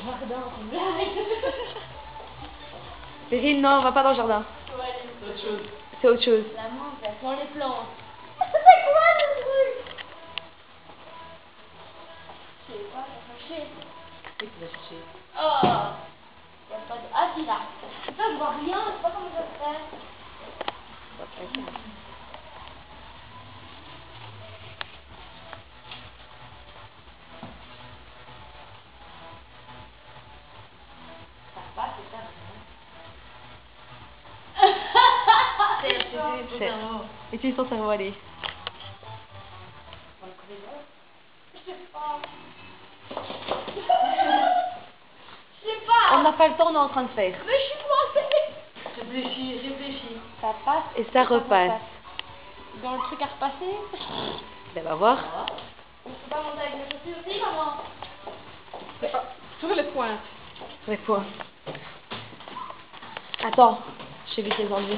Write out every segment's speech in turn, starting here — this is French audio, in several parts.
jardin, c'est une blague. Perrine, non, on va pas dans le jardin. Ouais, C'est autre chose. C'est autre chose. la menthe, elle sent les plantes. C'est quoi ce truc? Je sais pas, j'ai cherché. C'est qui va chercher. Oh, y a pas de... Ah, si, là. Ça, je vois rien, je sais pas comment ça se fait. Ça passe, c'est ça. Utilise ton cerveau, allez. Je sais pas. Je sais pas. On n'a pas le temps, on est en train de faire. Mais je suis coincée. Réfléchis, réfléchis. Ça passe Et ça repasse. dans le truc à repasser. Ben, va voir. On peut pas monter avec les chaussures aussi, maman? Sur les points. Ouais, quoi. Attends, je vais vite les enlever.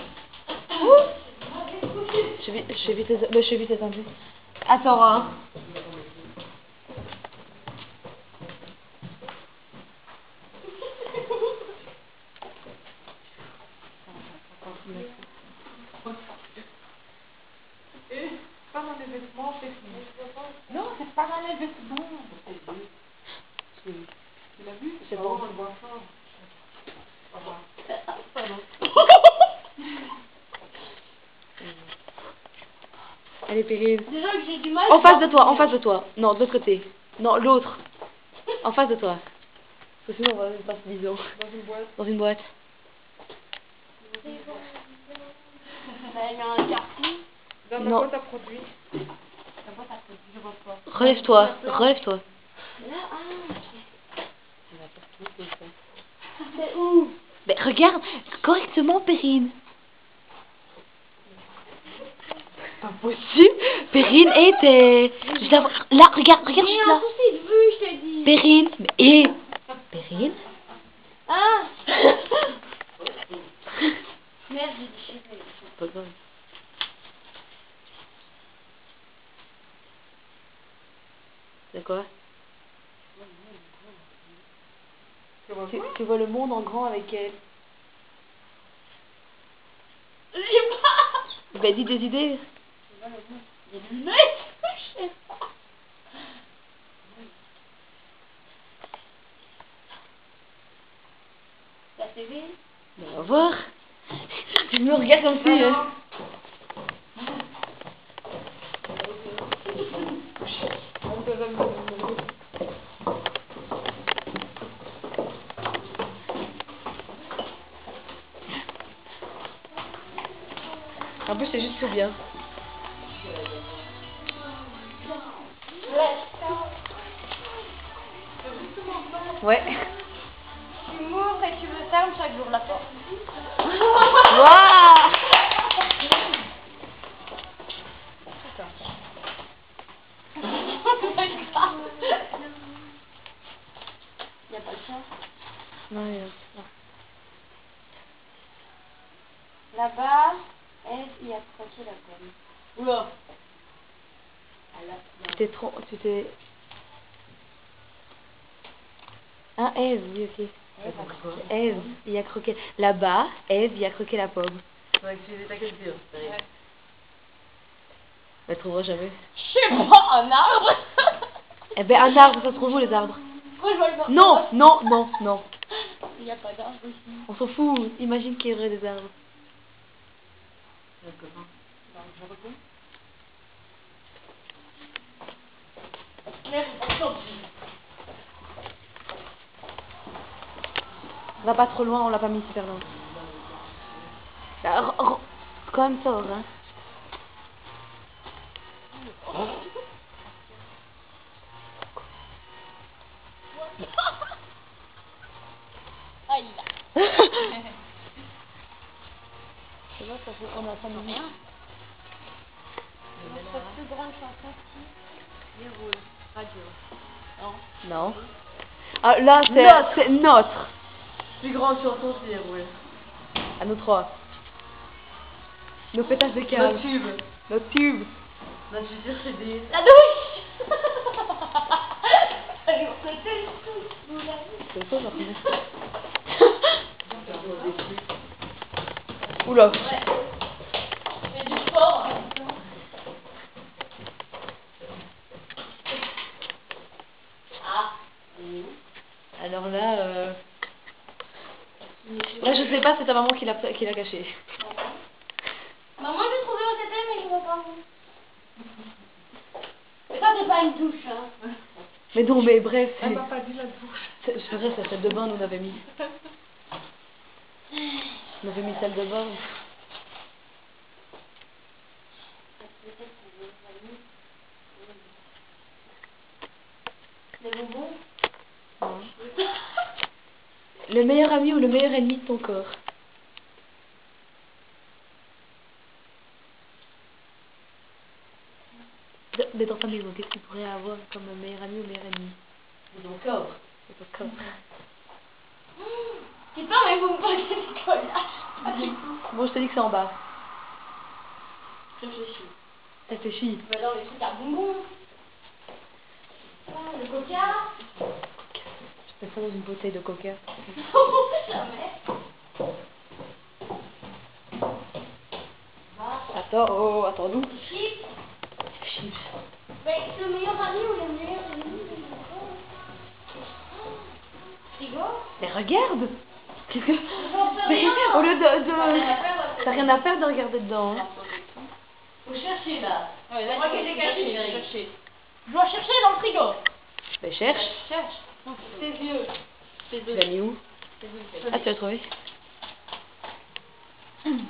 Je vais vite les enlever. Attends, hein. Pas dans les vêtements, c'est fini. Non, c'est pas dans les vêtements. Tu l'as vu? C'est bon. On le voit fort. Pardon. Allez, Perrine. Déjà que j'ai du mal. En face de toi, en face de toi. Non, de l'autre côté. Non, l'autre. En face de toi. Parce que sinon, on va pas se bisous. Dans une boîte. Dans une boîte. Elle a un carton. Dans ta Non. boîte à produits. La boîte à produits, je vois pas. Relève-toi, relève-toi. Là, ah, c'est où? Mais regarde, correctement, Perrine. Pas possible. Perrine était. Là, regarde J'ai juste un là. souci de vue, je t'ai dit. Perrine, et Perrine. Ah. Merde, j'ai déchiré. Pas grave. C'est quoi? Tu vois le monde en grand avec elle. Je sais pas. Ben dis des idées. Des lunettes. Je sais pas. La TV. Ben, on va voir. Tu me regardes comme si. Hein. En plus, c'est juste tout bien. Ouais. Tu m'ouvres et tu me fermes chaque jour la porte. Waouh! Il n'y a pas de chance. Non, il y a- Là-bas, il y a croqué la pomme. Oula. Tu t'es. Ah, Ève, oui, ok. Ève, il a croqué. Là-bas, Ève, il a croqué la pomme. Faut utiliser ta culture. Elle trouvera jamais. Je sais pas, un arbre. Eh ben, un arbre, ça se trouve où les arbres? Pourquoi je vois le Non, non, non, non. Il n'y a pas d'arbre ici. On s'en fout. Imagine qu'il y aurait des arbres. Merde, attention. Va pas trop loin, on l'a pas mis super loin. Bah, quand même ça, hein. Aïe. C'est vrai, ça fait qu'on a 5 minutes. Notre plus grande chanson. Il roule. Radio. Non. Non. Ah, là, c'est notre. Plus grande chanson, c'est roule. À nous trois. Nos pétasses de câble. Notre tube. Notre tube. Notre futur CD. La douche. quel souffle, vous l'avez. C'est quoi, par contre? Oula. Ouais. C'est du sport. Hein. Ah. Alors là, là je sais pas, c'est ta maman qui l'a caché. Maman, j'ai trouvé où c'était, mais je vois pas où. Ça, c'est pas une touche, hein. Mais non, mais bref. Elle m'a pas dit la douche. C'est vrai, c'est celle de bain, nous on avait mis. On avait mis celle de bain. Les bonbons. Non. Le meilleur ami ou le meilleur ennemi de ton corps? Mais dans ta maison, qu'est-ce que tu pourrais avoir comme meilleur ami ou meilleur ennemi? De mon corps. De ton corps. C'est pas, mais vous me posez du collage. Bon, je te dis que c'est en bas. Réfléchis. Réfléchis. Bah alors, les trucs à bonbons. Ah, le coca. Je te fais dans une bouteille de coca. Jamais. Attends, oh, attends-nous. Chips. Chips. Mais le meilleur ami ou le meilleur ennemi de mon corps? Frigo. Mais regarde. Qu'est-ce que... Mais au lieu de... T'as rien à faire de regarder dedans. Hein. Faut chercher là. Ouais, C'est moi que j'ai caché. chercher. Je dois chercher dans le frigo. Mais cherche. Cherche. Tes yeux. Tu l'as mis où? Ah, tu l'as trouvé? Ça me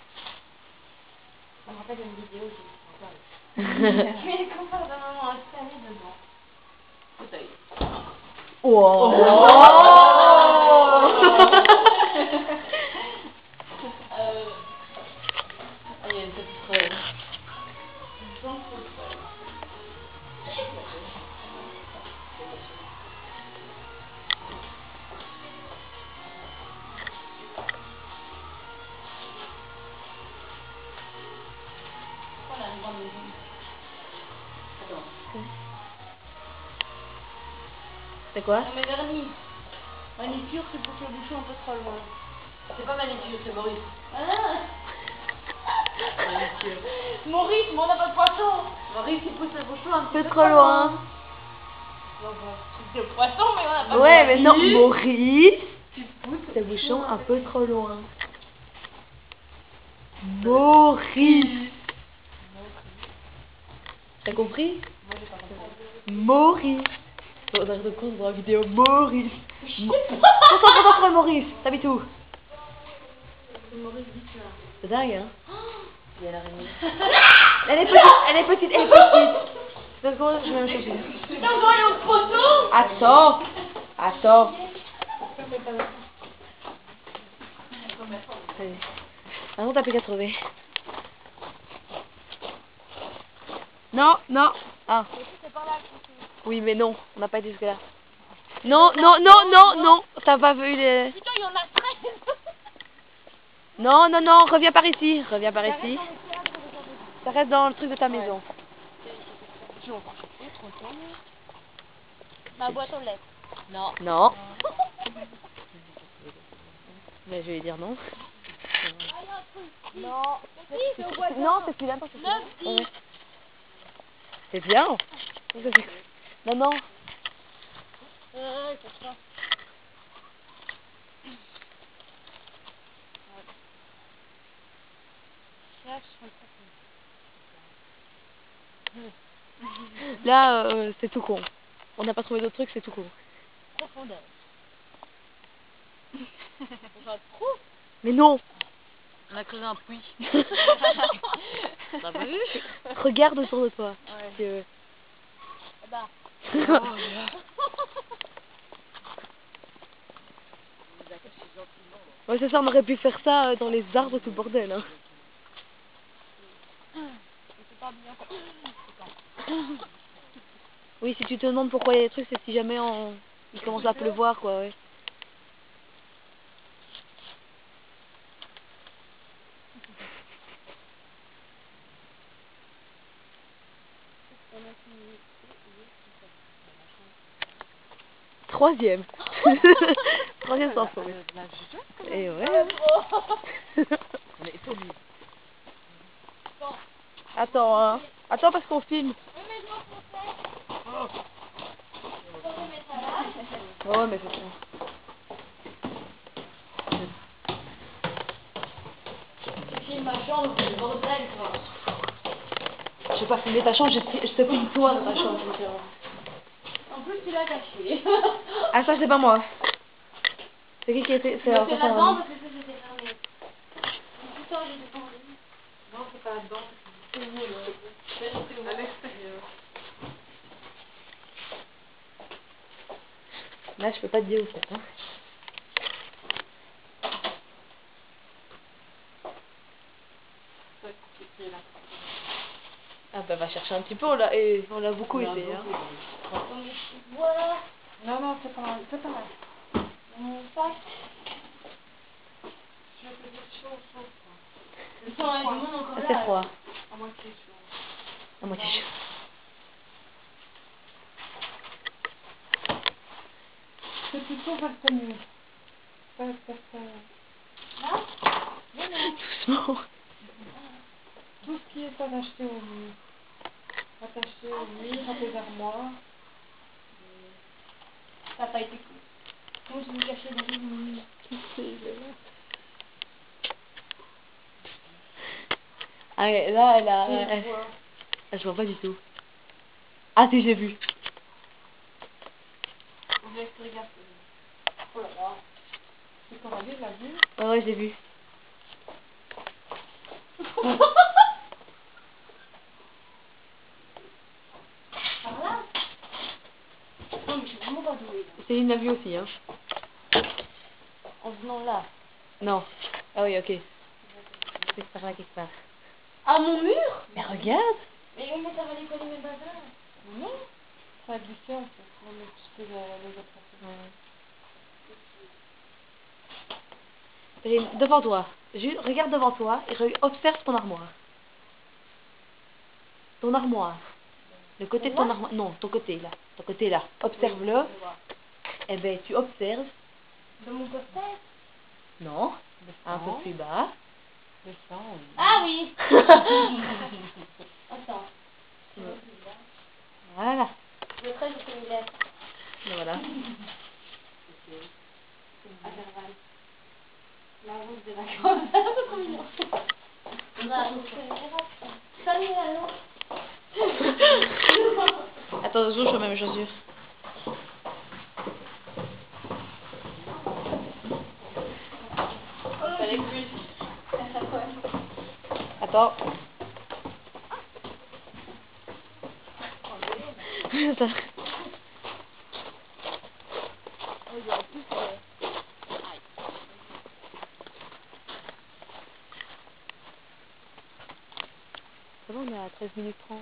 rappelle une vidéo. Tu mets le confort de maman installé dedans. Fauteuil. Wow. Il y a une petite preuve. C'est quoi? Non mais vernis. Manicure, c'est pour que le bouchon un peu trop loin. C'est pas manicure, c'est Maurice. Ah. Manicure. Maurice, mais on n'a pas de poisson. Maurice, il pousse le bouchon un Un peu trop loin. De poisson, mais on n'a pas Ouais, de mais non, Maurice. Tu pousses Le bouchon un peu trop loin. Maurice. T'as compris? Maurice. On a de compte dans la vidéo Maurice. Concentre-toi, Maurice. T'habites où? C'est dingue, hein? Il y a l'araignée. Elle est petite, elle est petite, elle est petite. 2 secondes, je vais me chercher. Putain, on doit aller au poteau. Attends. Attends. Allez. Ah non, t'as plus qu'à trouver. Non, non. Ah. Oui, mais non, on n'a pas été jusque-là. Non, non, non, non, non. T'as pas vu les... Putain, il y en a 13. Non, non, non, reviens par ici. Reviens par ici. Ça reste dans le truc de ta maison. Ma boîte aux lettres. Non. Non. Mais je vais dire non. Non. C'est au boîte. Non, c'est celui-là. Non, c'est celui-là. 9, 10. Ouais. C'est bien. Non, non. C'est ça. Là, c'est tout con. On n'a pas trouvé d'autres trucs, c'est tout con. Profondeur. On va trop. Mais non. On a creusé un puits. T'as pas vu? Regarde autour de toi. Ouais. Si tu veux. Bah. Ouais, c'est ça, on aurait pu faire ça dans les arbres, tout le bordel. Hein. C'est pas bien. Oui, si tu te demandes pourquoi il y a des trucs, c'est si jamais il commence à pleuvoir, quoi, ouais. troisième. Troisième sans faute. Et ouais. Attends, hein. Attends parce qu'on filme. Ouais, mais c'est ça. J'ai ma chambre, c'est le bordel, quoi. Je vais pas filmer ta chambre, je te filme toi dans ta chambre. En plus, tu l'as caché. Ah, ça, c'est pas moi. C'est qui était? C'est là-dedans parce que ça, j'étais fermé. Tout ça, j'étais fermé. Non, c'est pas là-dedans. C'est où, là? C'est à l'extérieur. Là, je peux pas te dire où c'est. Hein. Ah bah va chercher un petit peu, on l'a beaucoup été. Hein. Voilà. Non, non, c'est pas là. Mon sac. Je vais te dire chaud, quoi. Le sang est du monde encore là. C'est froid. À moitié chaud. À moitié chaud. C'est plutôt vers ta nuit. Pas vers ta... Là? Doucement. Tout ce qui est attaché au mur. Attaché au mur, à tes armoires. Ça n'a pas été cool. Moi, je l'ai caché dans le mur. Ah ouais, là, je vois pas du tout. Ah si, j'ai vu. On dirait que tu regardes. Oh là là. C'est Coralie, l'a vu. Ouais, j'ai vu. Par là? Non, mais je suis vraiment pas douée, là. Céline l'a vu aussi, hein. En venant là. Non. Ah oui, ok. C'est par là quelque part. À mon mur? Mais regarde. Mais comment ça va aller coller mes bazars? Non. Ça a glissé en fait. On met un petit peu les attraper. Céline, devant toi. Regarde devant toi et observe ton armoire. Ton armoire. Le côté de ton armoire. Non, ton côté là. Ton côté là. Observe-le. Eh ben, tu observes. De mon côté? Non. Un peu plus bas. Descends. Ah oui! Attends. Voilà. Le trait, je fais une lettre. Voilà. Intervalle. La route de vacances. C'est trop mignon. La route de vacances. Salut, allô? Attends, je fais mes chaussures. Fallait plus. Attends. Ça... C'est bon, on est à 13 minutes 30.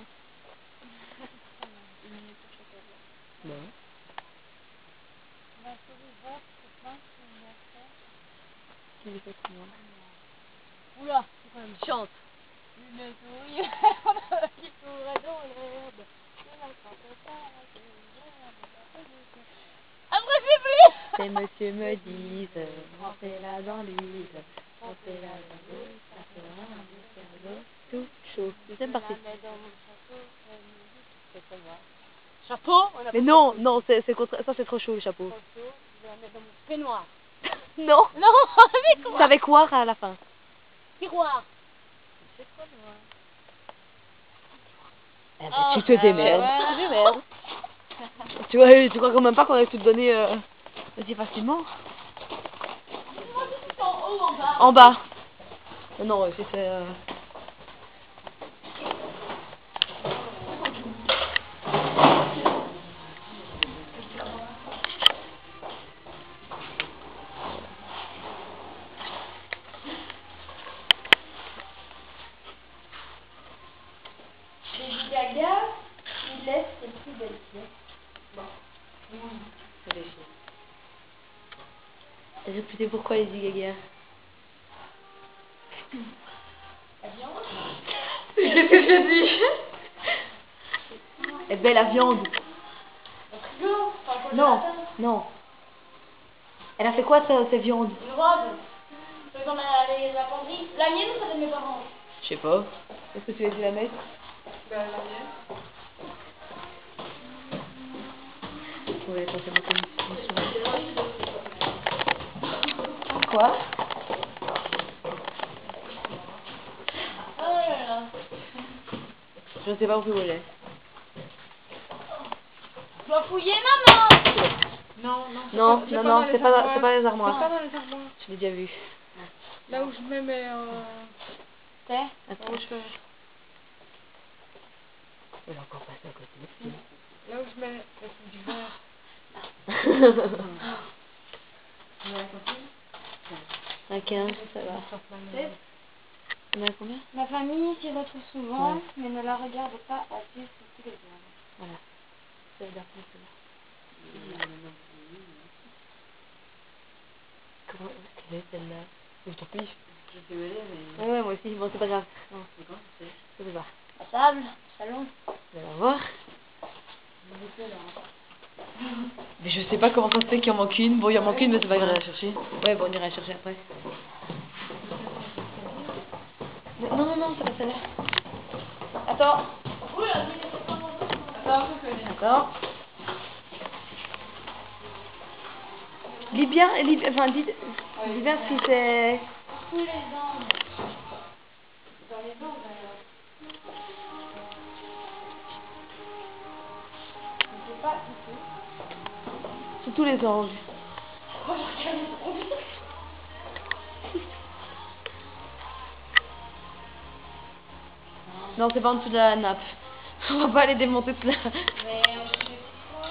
Bon. Qui est fait moi? Oula, c'est quand même chante. Une souris, qui courait dans l'herbe. Après, c'est plus. Ces monsieur me disent, rentrez là dans l'île, rentrez là dans l'eau, ça fera un escargot tout chaud. Deuxième partie. Chapeau? Mais non, non, ça c'est trop chaud le chapeau. Je vais la mettre dans mon peignoir. Non. Non, avec quoi? C'est avec quoi à la fin? Tiroir. Eh ben, tu te démerdes. Tu te démerdes. Tu crois quand même pas qu'on allait te donner aussi facilement? En haut ou en bas? En bas. Non, si c'est... Lady Gaga, il laisse ses plus belles pièces. Bon. Répétez pourquoi Lady Gaga. La viande? Qu'est-ce que j'ai dit? Eh ben la viande. Le frigo? Enfin, Non, non. Elle a fait quoi cette viande? Une robe. C'est dans la penderie. La mienne ou celle de mes parents? Je sais pas. Est-ce que tu as dû la mettre? Ben, la mienne. Ouais, attends, c'est bon, Quoi? Oh là là. Je sais pas où elle est. Je dois fouiller, maman. Non, Non, c'est non, pas non, dans c'est les pas, armoires. c'est pas les C'est pas armoires. dans les armoires. Je l'ai déjà vu. Là où je mets mes... C'est Attends. Où je fais... Elle a encore passé à côté. Là où je mets la coupe du verre. À 15, ça va. On a combien? Ma famille s'y retrouve souvent, mais ne la regarde pas assez sur tous les hommes. Voilà. C'est la dernière, c'est là. Comment est-ce qu'elle est celle-là? Je t'en prie. Je sais où elle est, mais... Ouais, moi aussi. Bon, c'est pas grave. Non, c'est quoi? Je sais pas. La table, le salon. On va la voir. Mais je sais pas comment ça se fait qu'il en manque une. Bon, il en manque une, mais c'est pas grave à la chercher. Ouais, bon, on ira la chercher après. Mais non, non, non, c'est pas celle-là. Attends. Attends. Lis bien, enfin, dis bien si c'est... Tous les ans. Dans les ans, d'ailleurs. Je sais pas du tout. Sur tous les angles. Moi, je regarde trop vite. Non, c'est pas en dessous de la nappe. On va pas aller démonter tout là. Mais je sais pas.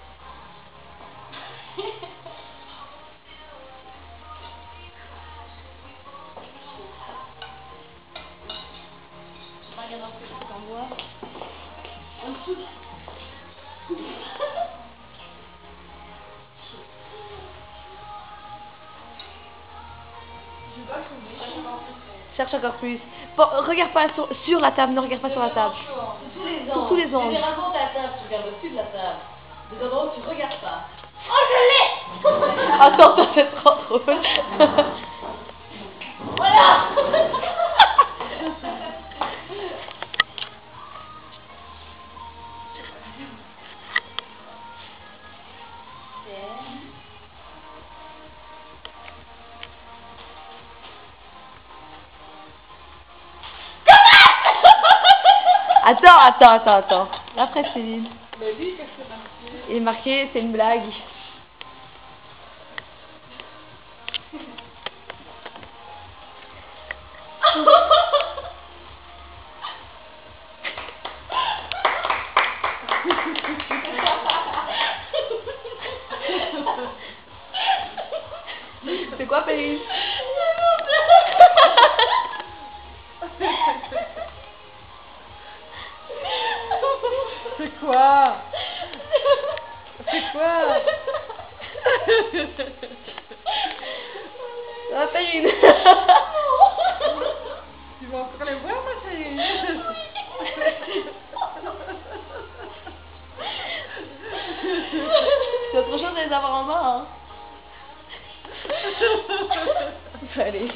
Je regarde un peu ce que t'en vois. En dessous. Cherche encore plus. Bon, regarde pas sur la table, ne regarde pas sur la table. Sur tous les angles. Généralement, t'as la table, tu regardes au-dessus de la table. Des endroits où tu regardes pas. Oh, je l'ai. Attends, ça c'est trop drôle. Voilà. Attends. Après, Céline. Mais lui, qu'est-ce que c'est marqué? Il est marqué, c'est une blague. C'est quoi, Péris? C'est quoi? C'est quoi? Ça va, Péris? Tu vas encore les voir, ma chérie? C'est autre chose de les avoir en main, hein. Allez.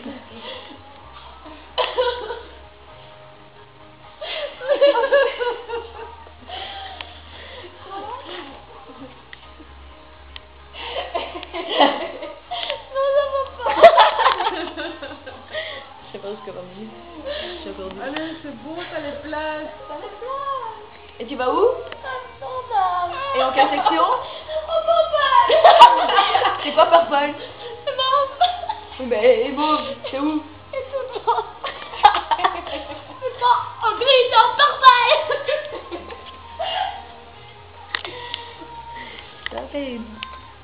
Je sais pas où ce que va me dire. Je suis encore due. Allez, c'est beau, t'as les places. Et tu vas où? Et en quelle section? C'est quoi purple? Oui, mais et mauve, c'est où? En gris, c'est en purple. Ça fait une.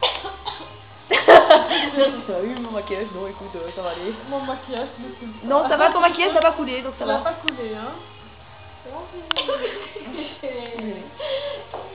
Oui, mon maquillage, non, écoute, ça va aller. Mon maquillage ne coule pas. Non, ça va, ton maquillage, ça va couler, donc ça Ça va va. pas couler, hein? Oui.